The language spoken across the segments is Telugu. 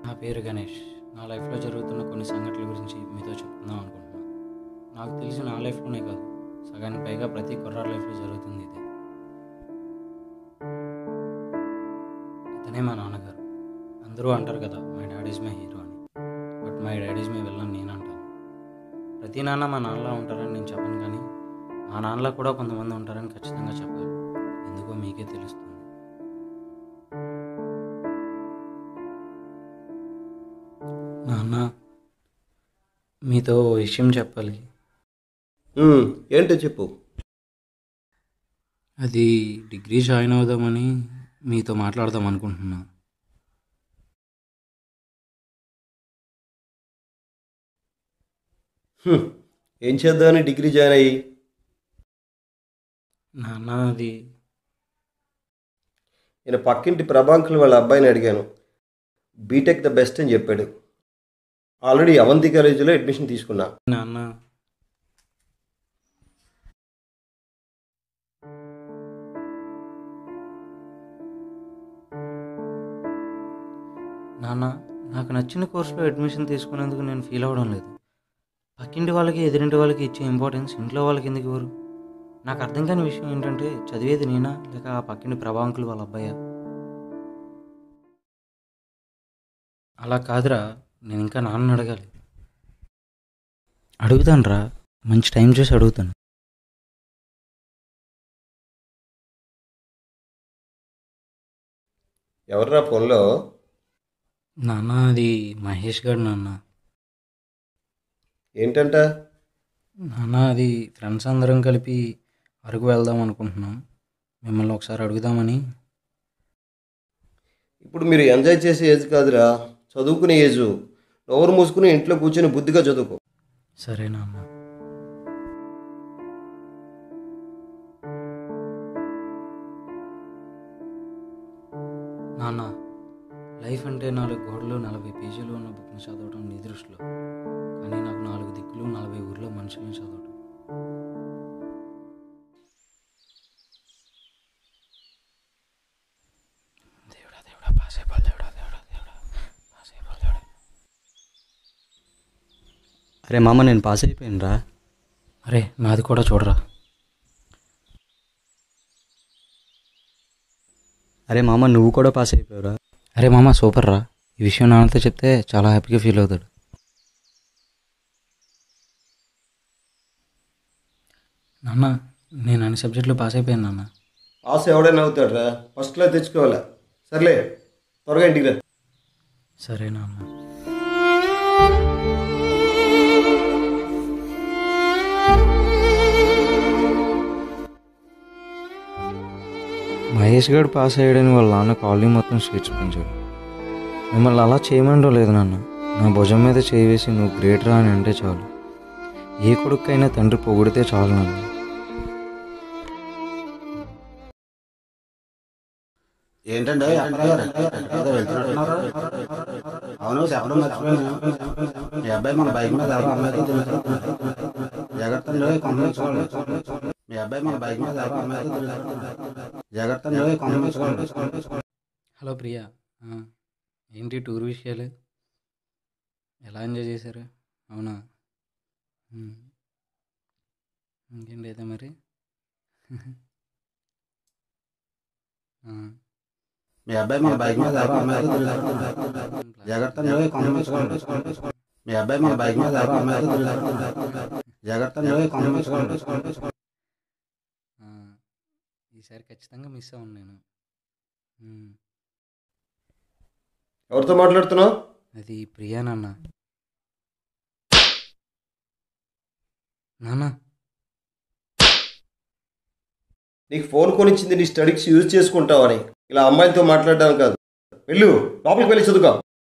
నా పేరు గణేష్. నా లైఫ్లో జరుగుతున్న కొన్ని సంఘటనల గురించి మీతో చెప్పుకుందాం అనుకుంటున్నాను. నాకు తెలిసి నా లైఫ్లోనే కాదు, సగానికి పైగా ప్రతి కుర్రాడి లైఫ్లో జరుగుతుంది ఇదే. ఇతనే మా నాన్నగారు. అందరూ అంటారు కదా, my dad is my hero అని. But my dad is my villain నేను అంటాను. ప్రతి నాన్న మా నాన్నలా ఉంటారని నేను చెప్పను, కానీ మా నాన్నలా కూడా కొంతమంది ఉంటారని ఖచ్చితంగా చెప్పాలి. ఎందుకో మీకే తెలుస్తుంది. నాన్న, మీతో ఓ విషయం చెప్పాలి. ఏంటో చెప్పు. అది డిగ్రీ జాయిన్ అవుదామని మీతో మాట్లాడదాం అనుకుంటున్నా. హ్మ్, ఏం చేద్దామని డిగ్రీ జాయిన్ అయ్యి? నాన్న, అది నేను పక్కింటి ప్రభాంకులు వాళ్ళ అబ్బాయిని అడిగాను. బీటెక్ ద బెస్ట్ అని చెప్పాడు. ఆల్రెడీ అవంతి కాలేజీలో అడ్మిషన్ తీసుకున్నా. నాన్న, నాన్న, నాకు నచ్చిన కోర్సులో అడ్మిషన్ తీసుకునేందుకు నేను ఫీల్ అవ్వడం లేదు. పక్కింటి వాళ్ళకి ఎదురింటి వాళ్ళకి ఇచ్చే ఇంపార్టెన్స్ ఇంట్లో వాళ్ళకి ఎందుకు ఇవ్వరు? నాకు అర్థం కాని విషయం ఏంటంటే, చదివేది నేనా లేక ఆ పక్కింటి ప్రభాంకులు వాళ్ళ అబ్బాయా? అలా కాదురా, నేను ఇంకా నాన్న అడగాలి. అడుగుతాను రా, మంచి టైం చూసి అడుగుతాను. ఎవర్రా ఫోన్లో? నాన్న, అది మహేష్ గారు. నాన్న, ఏంటంట? నాన్న, అది ఫ్రెండ్స్ అందరం కలిపి అరకు వెళ్దాం అనుకుంటున్నాం. మిమ్మల్ని ఒకసారి అడుగుదామని. ఇప్పుడు మీరు ఎంజాయ్ చేసే ఏజ్ కాదురా, చదువుకునే ఏజు. నోరు మూసుకుని ఇంట్లో కూర్చొని బుద్ధిగా చదువుకో. సరే నాన్న. నాన్న, లైఫ్ అంటే 4 గోడలు 40 పేజీలు ఉన్న బుక్ని చదవటం నీ దృష్టిలో, కానీ నాకు 4 దిక్కులు 40 ఊర్లో మనుషుల్ని చదవటం. దేవుడా దేవుడా, పాసేపాలు దేవుడా దేవుడా దేవుడా, పాసేపాలు దేవుడా. అరే మామ, నేను పాస్ అయిపోయానురా. అరే, నాది కూడా చూడరా. అరే మామ, నువ్వు కూడా పాస్ అయిపోయావురా. అరే మామ, సూపర్ రా. ఈ విషయం నాన్నతో చెప్తే చాలా హ్యాపీగా ఫీల్ అవుతాడు. నాన్న, నేను అన్ని సబ్జెక్టులు పాస్ అయిపోయాను నాన్న. పాస్ ఎవడైనా అవుతాడురా, ఫస్ట్లో తెచ్చుకోవాలా. సర్లే, త్వరగా ఇంటికి రా. సరే నాన్న. మహేష్ గడు పాస్ అయ్యాడని వాళ్ళ నాన్న కాలనీ మొత్తం స్వీట్స్ పెంచాడు. మిమ్మల్ని అలా చేయమంటో లేదు నాన్న. నా భుజం మీద చేయి వేసి నువ్వు గ్రేట్ రా అని అంటే చాలు. ఏ కొడుకైనా తండ్రి పొగిడితే చాలు నాన్న. ఏంటంటే అవును, చెప్పడం మర్చిపోయాను. మీ అబ్బాయి మన బైక్ మీద ఎవరో అమ్మాయితో తిరుగుతున్నాడు. జాగ్రత్త అండి, కొంపలు. మీ అబ్బాయి మన బైక్ మీద ఎవరో అమ్మాయితో తిరుగుతున్నాడు. జాగ్రత్త అండి, కొంపలు. హలో ప్రియా, ఏంటి టూర్ విషయాలు? ఎలా ఎంజాయ్ చేశారు? అవునా? ఇంకేంటి అయితే మరి? మీ అబ్బాయి మన బైక్ మీద ఎవరో అమ్మాయితో తిరుగుతున్నాడు. జాగ్రత్త అండి, కొంపలు. మీ అబ్బాయి మన బైక్ మీద ఎవరో అమ్మాయితో తిరుగుతున్నాడు. జాగ్రత్త అండి, కొంపలు. ఈసారి ఖచ్చితంగా మిస్ అవ్వను నేను. ఎవరితో మాట్లాడుతున్నావు? అది ప్రియా నాన్న. నాన్న, నీకు ఫోన్ కొనిచ్చింది నీ స్టడీస్ యూజ్ చేసుకుంటావని, ఇలా అమ్మాయిలతో మాట్లాడడానికి కాదు. వెళ్ళు, లోపలికి వెళ్ళి చదువుకో.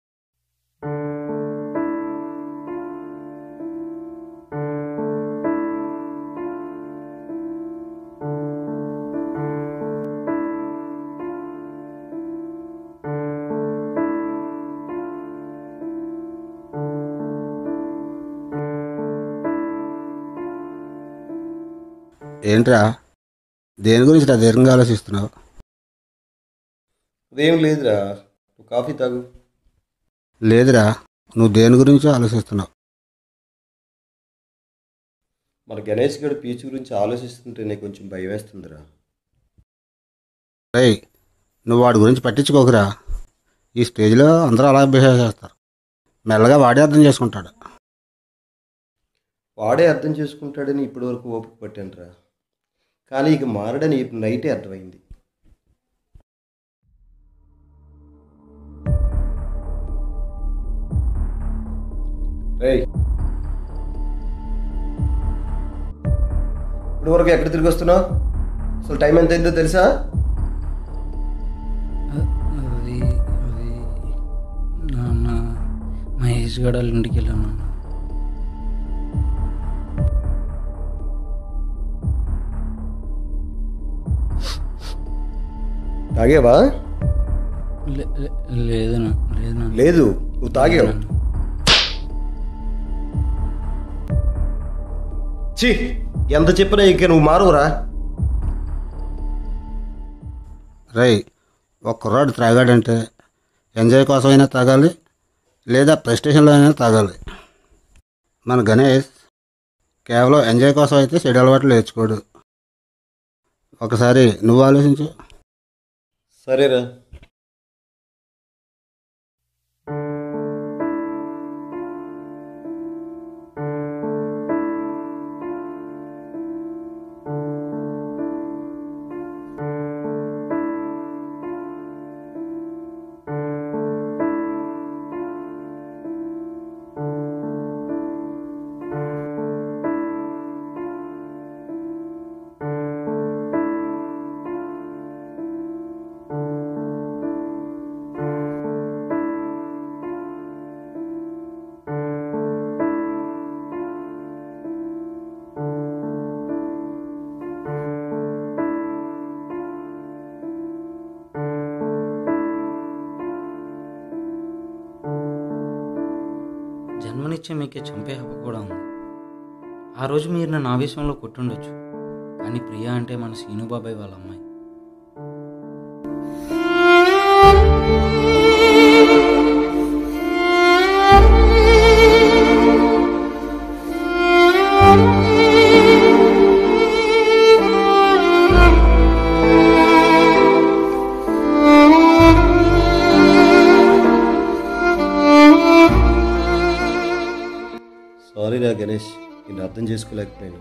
ఏంట్రా, దేని గురించి నా దీర్ఘంగా ఆలోచిస్తున్నావు? అదేం లేదురా, నువ్వు కాఫీ తాగు. లేదురా, నువ్వు దేని గురించి ఆలోచిస్తున్నావు? మన గణేష్ గడు పీచు గురించి ఆలోచిస్తుంటేనే కొంచెం భయం వేస్తుందిరా. రేయ్, నువ్వు వాడి గురించి పట్టించుకోకురా. ఈ స్టేజ్లో అందరూ అలా బిహేవ్ చేస్తారు. మెల్లగా వాడే అర్థం చేసుకుంటాడు. వాడే అర్థం చేసుకుంటాడని ఇప్పటివరకు ఓపిక పట్టానురా. కానీ ఇక మారడని ఇప్పుడు నైటే అర్థమైంది. రేయ్, ఇప్పుడు వరకు ఎక్కడ తిరిగి వస్తున్నావు? అసలు టైం ఎంత అయిందో తెలుసా? అది అది నాన్న మహేష్ గడాల ఇంటికి వెళ్ళాను. తాగేవా? లేదు లేదు లేదు, నువ్వు తాగేవు. ఛీ, ఎంత చెప్పినా ఇక నువ్వు మారువురా. రేయ్, ఒక కుర్రాడు త్రాగాడంటే ఎంజాయ్ కోసమైనా తాగాలి, లేదా ప్రెస్టేషన్లో అయినా తాగాలి. మన గణేష్ కేవలం ఎంజాయ్ కోసం అయితే చెడు అలవాట్లు నేర్చుకోడు. ఒకసారి నువ్వు ఆలోచించు. సరేరా. జన్మనిచ్చే మీకే చంపే హక్కు కూడా ఉంది. ఆ రోజు మీరు నన్ను ఆవేశంలో కొట్టుండొచ్చు, కానీ ప్రియా అంటే మన సీనుబాబాయ్ వాళ్ళ అమ్మాయి. సారీరా గణేష్, నేను అర్థం చేసుకోలేకపోయాను.